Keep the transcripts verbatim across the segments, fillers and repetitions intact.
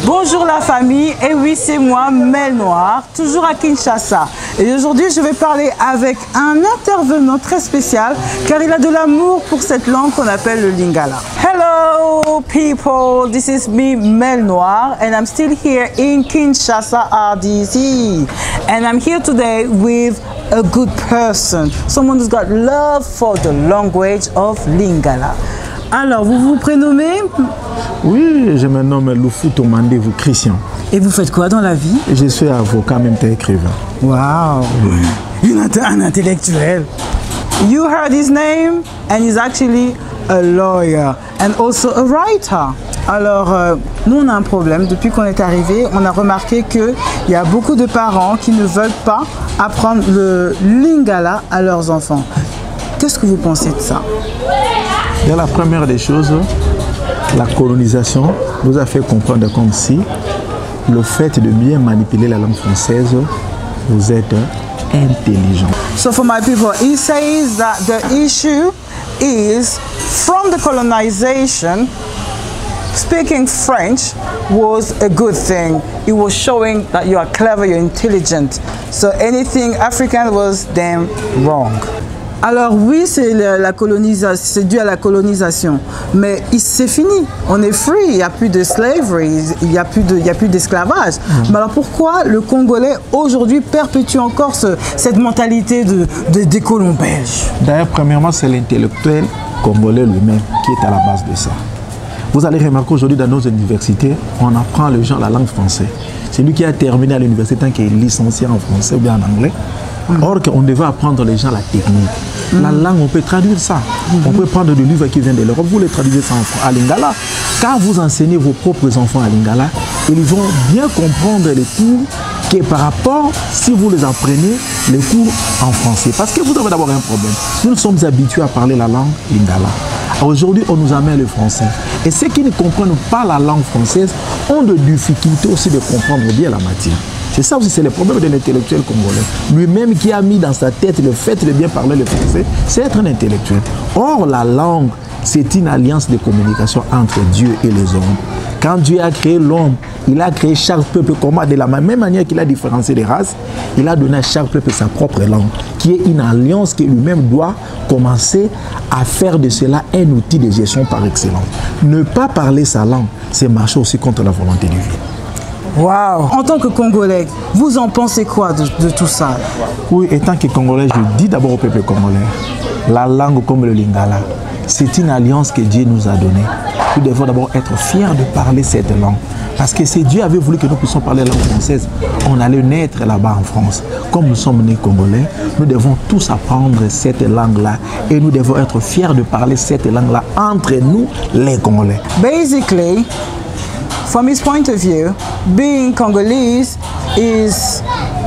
Bonjour la famille, et oui c'est moi Mel Noir, toujours à Kinshasa. Et aujourd'hui je vais parler avec un intervenant très spécial car il a de l'amour pour cette langue qu'on appelle le Lingala. Hello people, this is me Mel Noir and I'm still here in Kinshasa R D C. And I'm here today with a good person, someone who's got love for the language of Lingala. Alors, vous vous prénommez? Oui, je me nomme Lufuto Mandé-vous Christian. Et vous faites quoi dans la vie? Je suis avocat, même temps écrivain. Wow, oui. Un intellectuel. You heard his name and he's actually a lawyer and also a writer. Alors, euh, nous on a un problème. Depuis qu'on est arrivé, on a remarqué qu'il y a beaucoup de parents qui ne veulent pas apprendre le Lingala à leurs enfants. Qu'est-ce que vous pensez de ça? Et la première des choses, la colonisation nous a fait comprendre comme si le fait de bien manipuler la langue française, vous êtes intelligent. So for my people, he says that the issue is from the colonization, speaking French was a good thing. It was showing that you are clever, you're intelligent. So anything African was damn wrong. Alors oui, c'est la colonisation, c'est dû à la colonisation, mais c'est fini, on est free, il n'y a plus de slavery, il n'y a plus de, il y a plus d'esclavage. Mmh. Mais alors pourquoi le Congolais aujourd'hui perpétue encore ce, cette mentalité de, de, des colons belges? D'ailleurs, premièrement, c'est l'intellectuel congolais lui-même qui est à la base de ça. Vous allez remarquer aujourd'hui dans nos universités, on apprend les gens la langue française. C'est lui qui a terminé à l'université qui est licencié en français ou bien en anglais. Mm. Or qu'on devait apprendre les gens la technique. Mm. La langue, on peut traduire ça. Mm. On peut prendre des livres qui viennent de l'Europe, vous les traduisez ça en, à Lingala. Quand vous enseignez vos propres enfants à Lingala, ils vont bien comprendre les cours que par rapport, si vous les apprenez, les cours en français. Parce que vous avez d'abord un problème. Nous sommes habitués à parler la langue Lingala. Aujourd'hui, on nous amène le français. Et ceux qui ne comprennent pas la langue française ont de difficultés aussi de comprendre bien la matière. C'est ça aussi, c'est le problème de l'intellectuel congolais. Lui-même qui a mis dans sa tête le fait de bien parler le français, c'est être un intellectuel. Or, la langue, c'est une alliance de communication entre Dieu et les hommes. Quand Dieu a créé l'homme, il a créé chaque peuple comment? De la même manière qu'il a différencié les races, il a donné à chaque peuple sa propre langue, qui est une alliance que lui-même doit commencer à faire de cela un outil de gestion par excellence. Ne pas parler sa langue, c'est marcher aussi contre la volonté divine. Wow. En tant que Congolais, vous en pensez quoi de, de tout ça? Oui, étant que Congolais, je dis d'abord au peuple congolais, la langue comme le Lingala, c'est une alliance que Dieu nous a donnée. Nous devons d'abord être fiers de parler cette langue. Parce que si Dieu avait voulu que nous puissions parler la langue française, on allait naître là-bas en France. Comme nous sommes nés Congolais, nous devons tous apprendre cette langue-là. Et nous devons être fiers de parler cette langue-là entre nous, les Congolais. Basically, from his point of view, being Congolese is,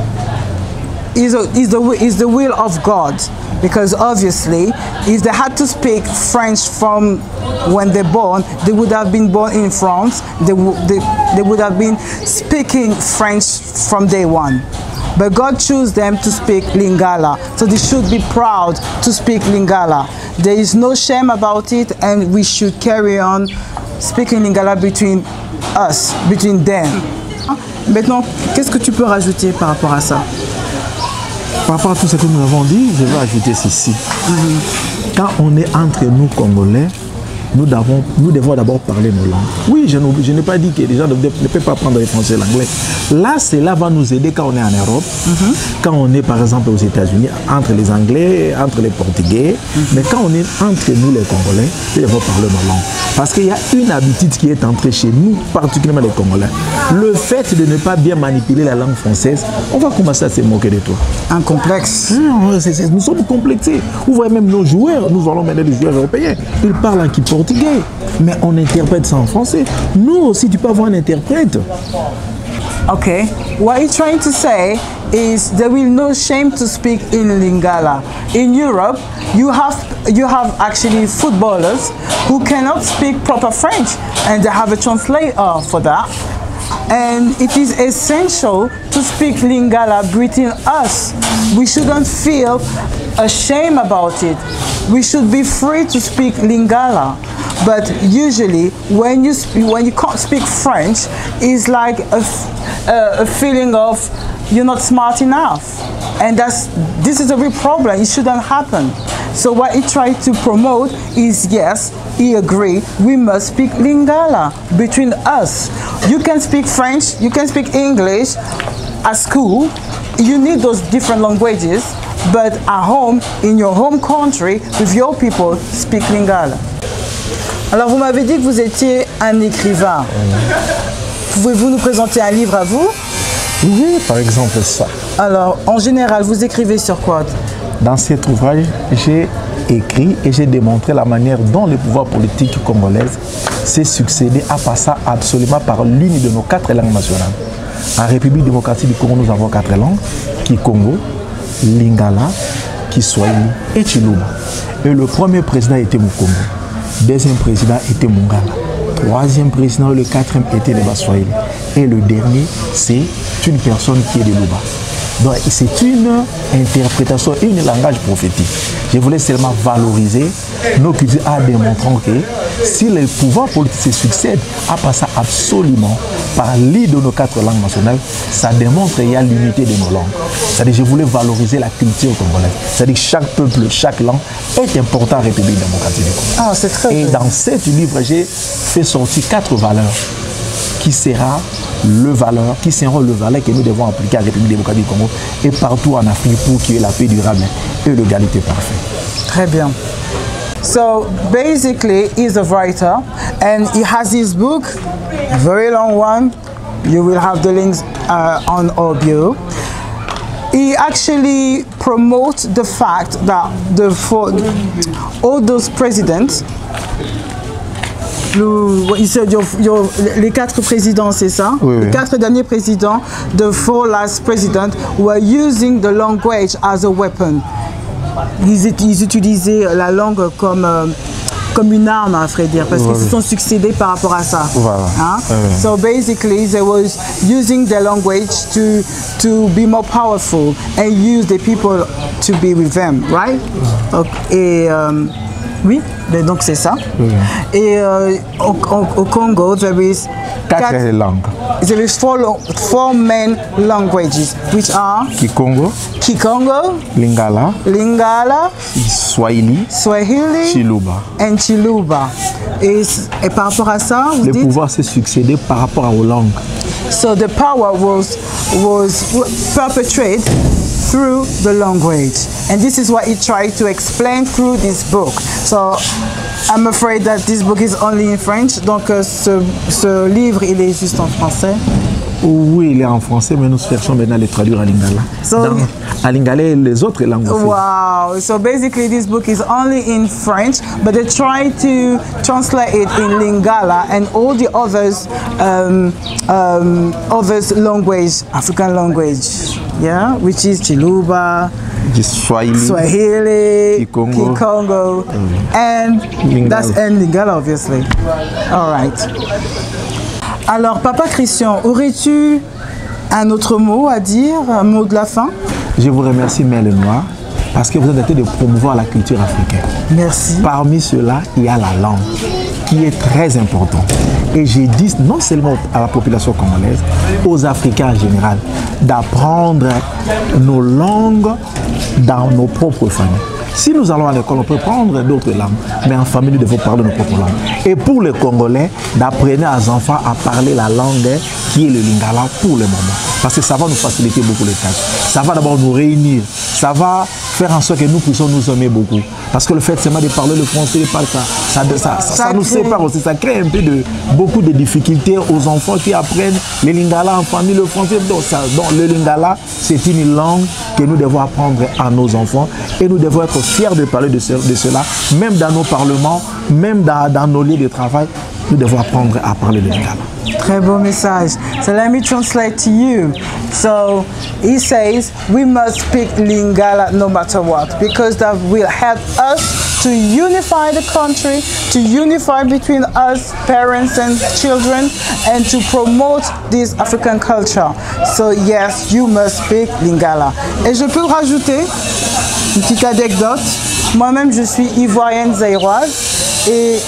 is, a, is, the, is the will of God. Because obviously, if they had to speak French from when they're born, they would have been born in France. They, they, they would have been speaking French from day one. But God chose them to speak Lingala. So they should be proud to speak Lingala. There is no shame about it, and we should carry on speaking Lingala between us, between them. Maintenant, qu'est-ce que tu peux rajouter par rapport à ça? Par rapport à tout ce que nous avons dit, je vais ajouter ceci. Mm-hmm. Quand on est entre nous Congolais, nous devons, nous devons d'abord parler nos langues. Oui, je, je n'ai pas dit que les gens ne, ne peuvent pas apprendre le français et l'anglais. Là, cela va nous aider quand on est en Europe, mm-hmm. quand on est par exemple aux États-Unis, entre les Anglais, entre les Portugais. Mm-hmm. Mais quand on est entre nous les Congolais, nous devons parler nos langues. Parce qu'il y a une habitude qui est entrée chez nous, particulièrement les Congolais. Le fait de ne pas bien manipuler la langue française, on va commencer à se moquer de toi. Un complexe. Mmh, c est, c est, nous sommes complexés. Vous voyez même nos joueurs, nous allons mener les joueurs européens. Ils parlent en portugais, mais on interprète ça en français. Nous aussi, tu peux avoir un interprète. Okay, what he's trying to say is there will no shame to speak in Lingala. In Europe, you have you have actually footballers who cannot speak proper French, and they have a translator for that. And it is essential to speak Lingala between us. We shouldn't feel ashamed about it. We should be free to speak Lingala. but usually when you when you can't speak French, it's like a, a, a feeling of you're not smart enough, and that's this is a real problem. It shouldn't happen. So what he tried to promote is, yes, he agreed, we must speak Lingala between us. You can speak French, you can speak English at school. You need those different languages, but at home, in your home country, with your people, speak Lingala. Alors vous m'avez dit que vous étiez un écrivain. Mmh. Pouvez-vous nous présenter un livre à vous? Oui, par exemple ça. Alors, en général, vous écrivez sur quoi? Dans cet ouvrage, j'ai écrit et j'ai démontré la manière dont le pouvoir politique congolais s'est succédé à passer absolument par l'une de nos quatre langues nationales. En République démocratique du Congo, nous avons quatre langues, Kikongo, Lingala, Kiswahili et Chiluba. Et le premier président était Mukongo, deuxième président était Mungala, troisième président, le quatrième était le Baswahili. Et le dernier, c'est une personne qui est de Luba. Donc c'est une interprétation, un langage prophétique. Je voulais seulement valoriser nos cultures en démontrant que si le pouvoir politique se succède à passer absolument par l'île de nos quatre langues nationales, ça démontre qu'il y a l'unité de nos langues. C'est-à-dire je voulais valoriser la culture congolaise. C'est-à-dire que chaque peuple, chaque langue est important en République démocratique du Congo. Ah, c'est très Et bien. dans ce livre, j'ai fait sortir quatre valeurs qui sera le valeur, qui seront le valeur que nous devons appliquer à la République démocratique du Congo et partout en Afrique pour qu'il y ait la paix durable et l'égalité parfaite. Très bien. So basically, he's a writer and he has his book, a very long one. You will have the links uh, on our bio. He actually promotes the fact that the for all those presidents, Le, your, your, les quatre présidents, c'est ça? Oui, oui. Les quatre derniers présidents, the four last presidents, were using the language as a weapon. Ils, ils utilisaient la langue comme, euh, comme une arme, à vrai dire, parce oui, qu'ils oui. se sont succédés par rapport à ça. Voilà. Hein? Oui, oui. So basically, they was using their language to, to be more powerful and use the people to be with them, right? Okay, et, um, oui, donc c'est ça. Oui. Et euh, au, au, au Congo, there is quatre, quatre langues. There is four, four main languages, which are Kikongo, Kikongo, Lingala, Lingala, Swahili, Swahili, Chiluba. And Chiluba. Et, et par rapport à ça, vous le dites, pouvoir s'est succédé par rapport aux langues. So the power was was perpetrated through the language, and this is what he tried to explain through this book. So I'm afraid that this book is only in French. Donc euh, ce, ce livre il est juste en français. Oui, il est en français, mais nous cherchons maintenant à le traduire en lingala. So, Dans, à lingala et les autres langues aussi. Wow! So basically, this book is only in French, but they try to translate it in Lingala and all the others, um, um, others language, African language, yeah, which is Chiluba, Swahili, Swahili, Kikongo, Kikongo mm. and Lingala. That's and Lingala, obviously. All right. Alors, Papa Christian, aurais-tu un autre mot à dire, un mot de la fin? Je vous remercie, Mère Lenoir, parce que vous êtes en train de promouvoir la culture africaine. Merci. Parmi ceux-là, il y a la langue, qui est très importante. Et je dis non seulement à la population congolaise, aux Africains en général, d'apprendre nos langues dans nos propres familles. Si nous allons à l'école, on peut prendre d'autres langues, mais en famille, nous devons parler nos propres langues. Et pour les Congolais, d'apprendre aux enfants à parler la langue qui est le lingala pour le moment. Parce que ça va nous faciliter beaucoup les tâches. Ça va d'abord nous réunir. Ça va faire en sorte que nous puissions nous aimer beaucoup. Parce que le fait seulement de parler le français, ça, ça, ça, ça, ça nous sépare aussi. Ça crée un peu de, beaucoup de difficultés aux enfants qui apprennent le lingala en famille, le français. Donc, ça, donc le lingala, c'est une langue que nous devons apprendre à nos enfants. Et nous devons être fiers de parler de, ce, de cela, même dans nos parlements, même dans, dans nos lieux de travail. Nous devons apprendre à parler le lingala. Très beau message. So let me translate to you. So he says we must speak Lingala no matter what, because that will help us to unify the country, to unify between us, parents and children, and to promote this African culture. So yes, you must speak Lingala. Et je peux rajouter une petite anecdote. Moi-même, je suis ivoirienne zaïroise et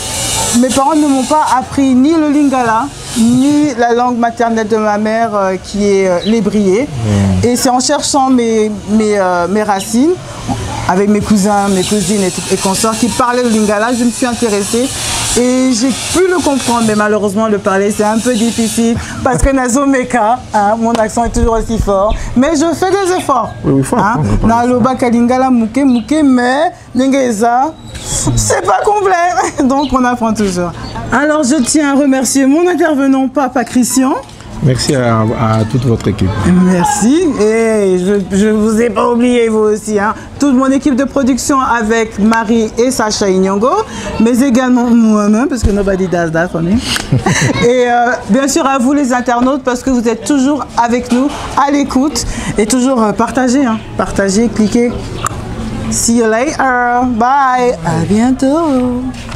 mes parents ne m'ont pas appris ni le lingala, ni la langue maternelle de ma mère euh, qui est euh, l'ébrié. Mmh. Et c'est en cherchant mes, mes, euh, mes racines, avec mes cousins, mes cousines et, et consorts qui parlaient le lingala, je me suis intéressée et j'ai pu le comprendre, mais malheureusement le parler c'est un peu difficile parce que Nazomeka, hein, mon accent est toujours aussi fort, mais je fais des efforts. Oui, oui, fort. Hein? Naloba kalingala muke muke, mais Nengeza, c'est pas complet, donc on apprend toujours. Alors je tiens à remercier mon intervenant, Papa Christian. Merci à, à toute votre équipe. Merci. Et je ne vous ai pas oublié, vous aussi. Hein. Toute mon équipe de production avec Marie et Sacha Inyongo, mais également moi-même, parce que nobody does that for me. Et euh, bien sûr à vous les internautes, parce que vous êtes toujours avec nous, à l'écoute, et toujours euh, partagez. Hein. Partagez, cliquez. See you later. Bye. À bientôt.